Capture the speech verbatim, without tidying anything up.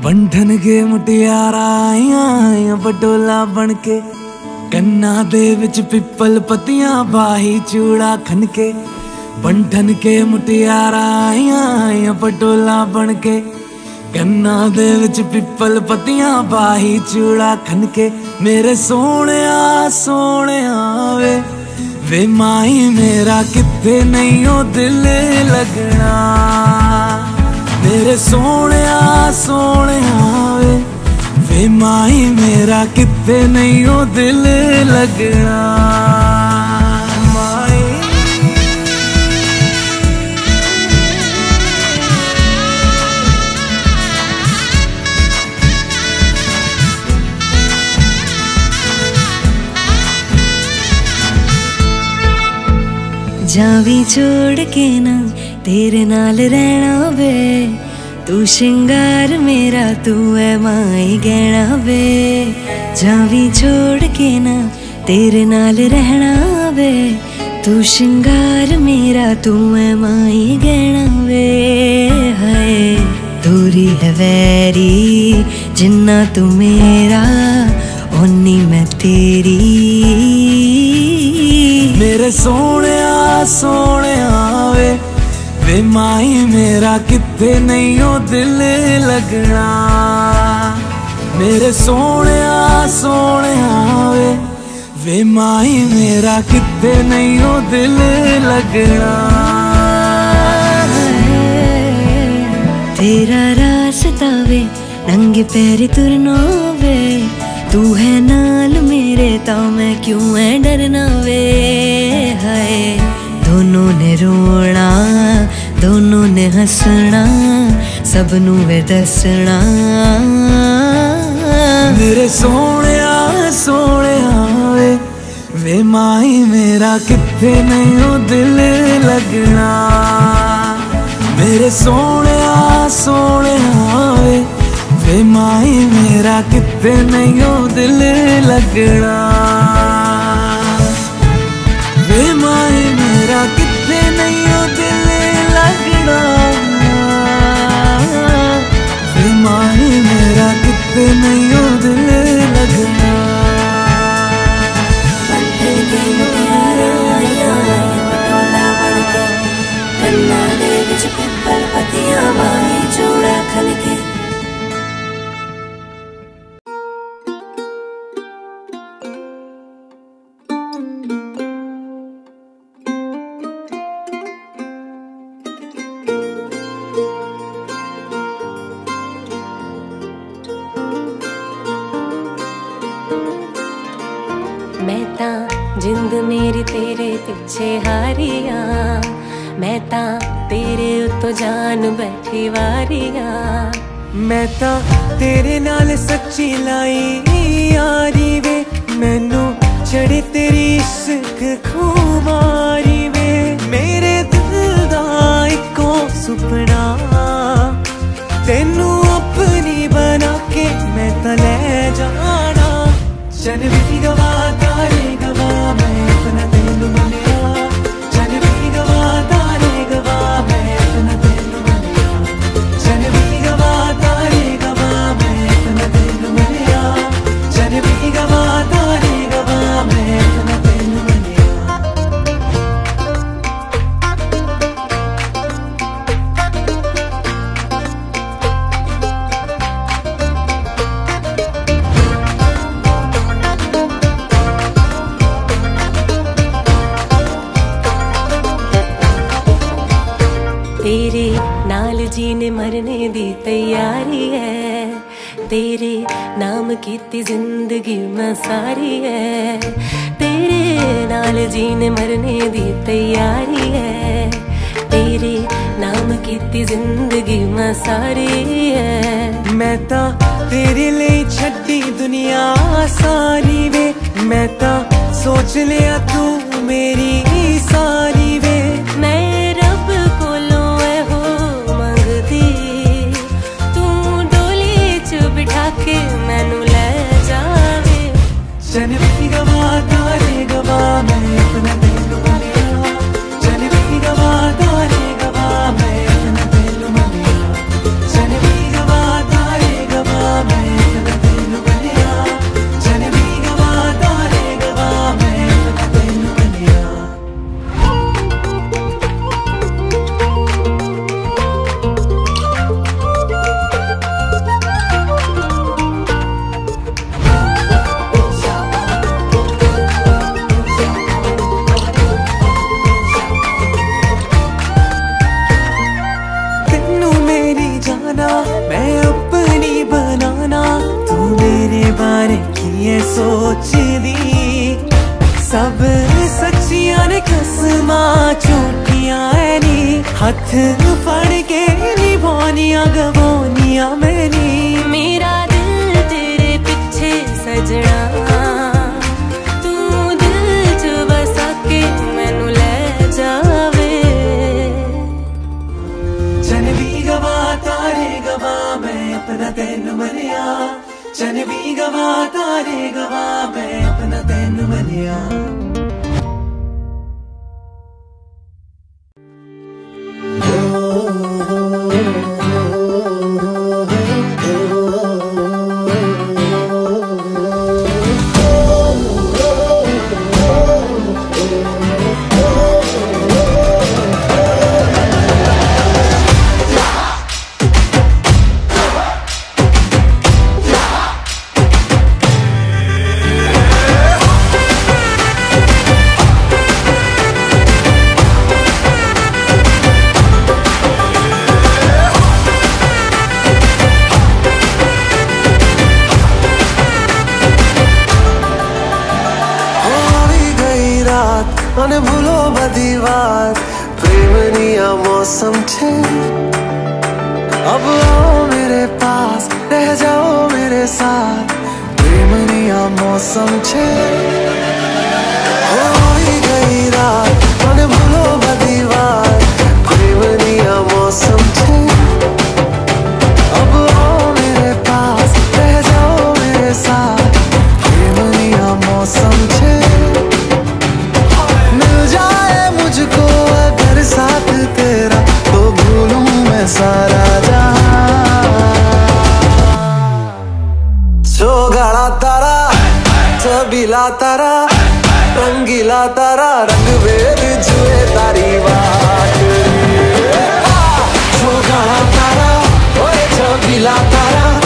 बंधन के मुटियारा आइया बटोला बनके, कन्ना दे विच पिपल पतियां बाही चूड़ा खनके। बंधन के मुटियारा आइया बटोला बनके, कन्ना दे विच पिपल पतियां बाही चूड़ा खनके। मेरे सोने सोने वे वे माही मेरा किथे नहीं ओ दिल लगना। मेरे सोने सोने वे वे माही मेरा किथे नहीं ओ दिल लगना। माही जावी छोड़ के ना तेरे नाल रहना वे, तू श्रृंगार मेरा तू है माई गहना वे। जावी छोड़ के ना तेरे नाल रहना वे, तू श्रृंगार मेरा तू है माई गहना वे। हाय दूरी है वैरी जिन्ना तू मेरा ओनी मैं तेरी। मेरे सोने सोने वे वे माही मेरा किथे नहीं ओ दिल लगना। मेरे सोने सोने वे वे माही मेरा किथे नहीं ओ दिल लगना। तेरा रास्ता वे नंगे पैर तुरना वे, तू है नाल मेरे तो मैं क्यों है डरना वे। हाय दोनों ने रोना दोनों ने हंसना सबनू वे दसना। मेरे सोने सोने वे वे माही मेरा किथे नहीं ओ दिल लगना। मेरे सोने सोने वे वे माही मेरा किथे नहीं ओ दिल लगना। वे माही मेरा किथे नहीं ओ दिल लगना। वे माही मेरा किथे नहीं ओ दिल लगना। कन्ना दे विच पिपल पतियां बाही चूड़ा खनके। मैं ता जिंद मेरी तेरे पिछे हारिया, मैं ता तेरे उत्तो जान बैठी वारिया। मैं ता तेरे नाल सच्ची लाई यारी वे, मैनू चढ़े तेरी इश्क खुमारी वे। मेरे दिल दा इको सुपना तेनू अपनी बना के मैं ता ले जाना। चल भी गवा तारे गवा मैं अपना तेनू मनिया। चल भी गवा तारे गवा मैं अपना तेनू मनिया। चल भी गवा तारे गवा मैं अपना तेनू मनिया। चल भी गवा तारे गवा मैं अपना तेनू मनिया। तेरे नाल जीने मरने दी तैयारी है, तेरे नाम कीती जिंदगी मैं सारी है। तेरे नाल जीने मरने दी तैयारी है, तेरे नाम कीती जिंदगी मैं सारी है। मैं ता तेरे लिए छड्डी दुनिया सारी वे, मैं ता सोच लिया तू मेरी सारी वे। मैं रब कोलों हो मंगदी, तू डोली च बिठा के मैनू ले जावे। चल भी गवा तारे गवा मैं अपना तेनू मनिया। चल भी गवा तारे गवा मैं अपना तेनू मनिया। चल भी गवा तारे गवा तेन मनिया चन भी गवा तारे गवा मैं अपना तेन मनिया અને ભૂલો બધી વાત પ્રેમની આ मौसम છે अब आओ मेरे पास रह जाओ मेरे साथ प्रेमनी आ मौसम છે હોઈ ગઈ રાત અને ભૂલો બધી વાત પ્રેમની आ मौसम છે अब आओ मेरे पास रह जाओ मेरे साथ प्रेमनी आ मौसम છે मुझको अगर साथ तेरा तो भूलूं मैं सारा जहां चौगाड़ा तारा छबीला तारा रंगीला तारा रंग वेद जुए तारी बात चौगाड़ा तारा ओए छबीला तारा